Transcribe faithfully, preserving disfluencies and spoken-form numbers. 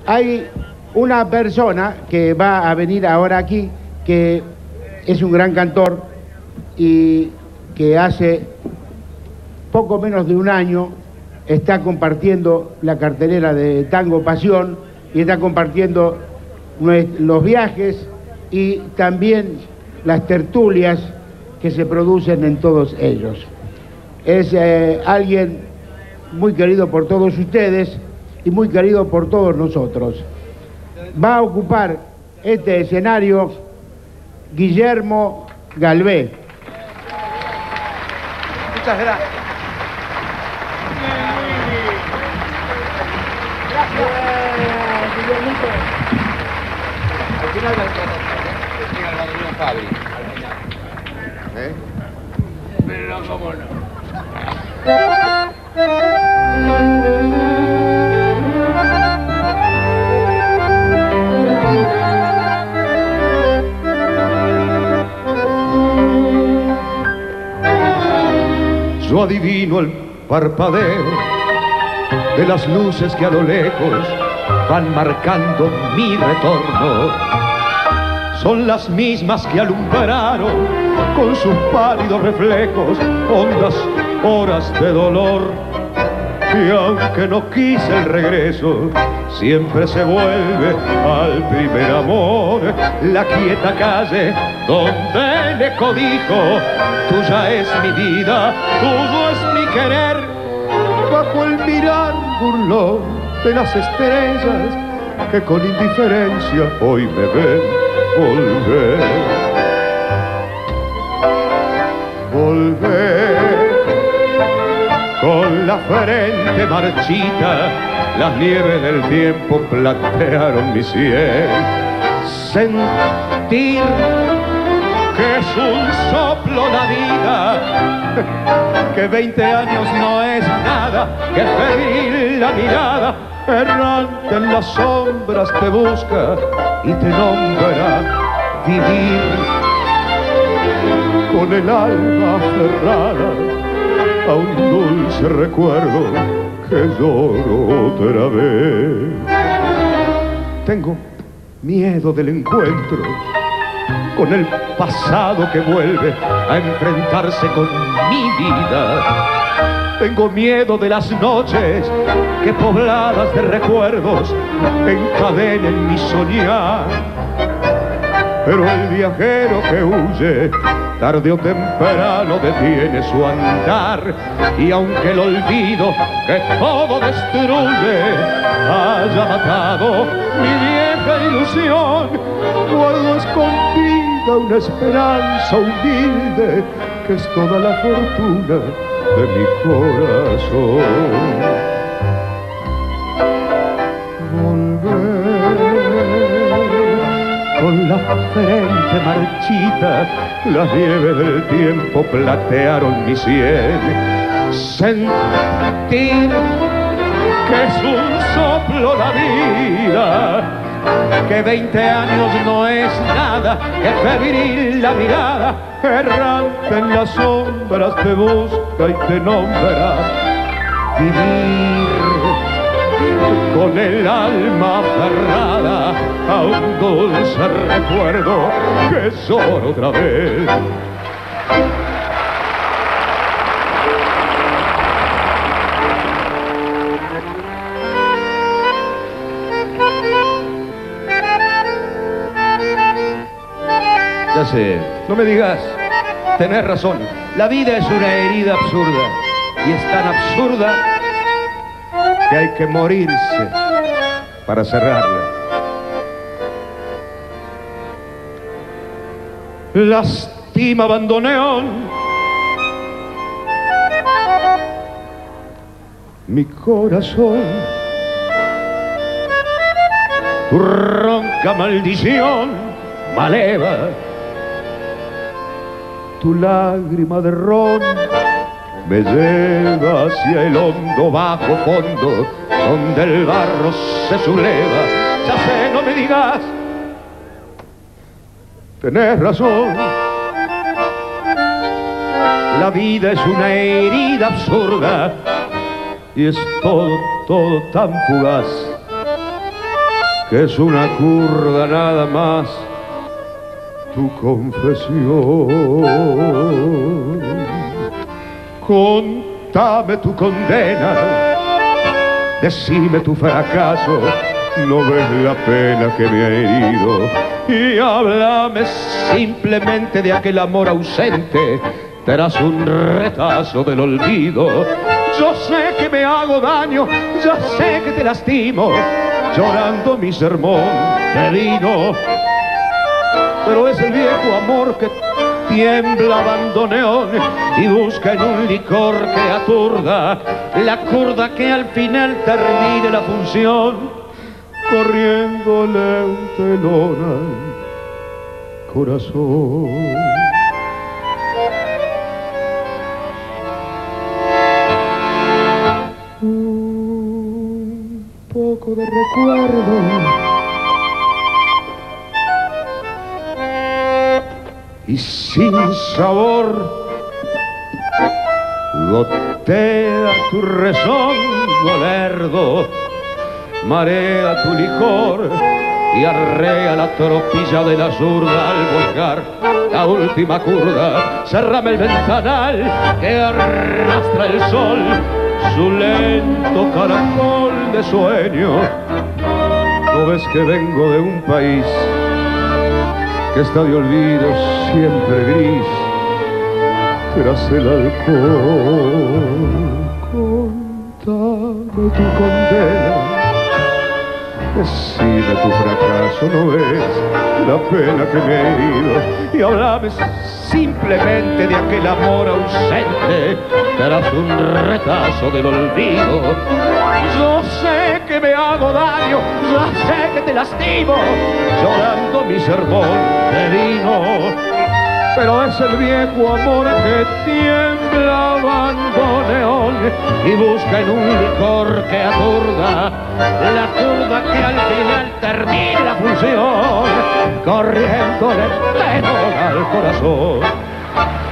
hay una persona que va a venir ahora aquí, que es un gran cantor y que hace poco menos de un año está compartiendo la cartelera de Tango Pasión y está compartiendo los viajes y también las tertulias que se producen en todos ellos. Es eh, alguien muy querido por todos ustedes y muy querido por todos nosotros. Va a ocupar este escenario Guillermo Galvé. Muchas gracias. Gracias, Guillermito. Al final va a estar la reunión Fabri. ¿Eh? Pero no, cómo no. Yo adivino el parpadeo de las luces que a lo lejos van marcando mi retorno. Son las mismas que alumbraron con sus pálidos reflejos hondas horas de dolor. Y aunque no quise el regreso, siempre se vuelve al primer amor. La quieta calle donde le codijo, tuya es mi vida, tuyo es mi querer. Bajo el mirar burlón de las estrellas que con indiferencia hoy me ven volver. Volver con la frente marchita, las nieves del tiempo platearon mi cielo. Sentir que es un soplo la vida, que veinte años no es nada, que febril la mirada, errante en las sombras te busca y te nombra vivir. Con el alma aferrada a un dulce recuerdo que lloro otra vez. Tengo miedo del encuentro con el pasado que vuelve a enfrentarse con mi vida. Tengo miedo de las noches que pobladas de recuerdos encadenen mi soñar. Pero el viajero que huye, tarde o temprano detiene su andar. Y aunque el olvido que todo destruye haya matado mi vieja ilusión, guardo escondida una esperanza humilde que es toda la fortuna de mi corazón. Con la frente marchita, las nieves del tiempo platearon mi sien. Sentir que es un soplo la vida, que veinte años no es nada, que febril la mirada, errante en las sombras te busca y te nombra vivir. Con el alma aferrada a un dulce recuerdo que lloro otra vez. Ya sé, no me digas, tenés razón. La vida es una herida absurda y es tan absurda que hay que morirse para cerrarla. Lastima bandoneón mi corazón, tu ronca maldición maleva, tu lágrima de ron me lleva hacia el hondo bajo fondo donde el barro se subleva. Ya sé, no me digas, tenés razón. La vida es una herida absurda y es todo, todo tan fugaz. que es una curda nada más tu confesión. Contame tu condena, decime tu fracaso, no ves la pena que me ha herido, y háblame simplemente de aquel amor ausente tras un retazo del olvido. Yo sé que me hago daño, yo sé que te lastimo, llorando mi sermón de vino, pero es el viejo amor que tiembla bandoneón y busca en un licor que aturda la curda que al final termine la función, corriéndole un telón al corazón. Un poco de recuerdo y sin sabor gotea tu rezongo lerdo, marea tu licor y arrea la tropilla de la zurda al volcar la última curva. Cerrame el ventanal que arrastra el sol su lento caracol de sueño. ¿No ves que vengo de un país que está de olvido siempre gris tras el alcohol? Contame tu condena, decime tu fracaso, no ves la pena que me he herido, y hablame simplemente de aquel amor ausente tras un retazo del olvido. Yo sé que me hago daño, yo sé que te lastimo, llorando mi sermón de vino, pero es el viejo amor que tiembla bandoneón y busca en un licor que aturda la curda que al final termina la función, corriéndole el pelo al corazón.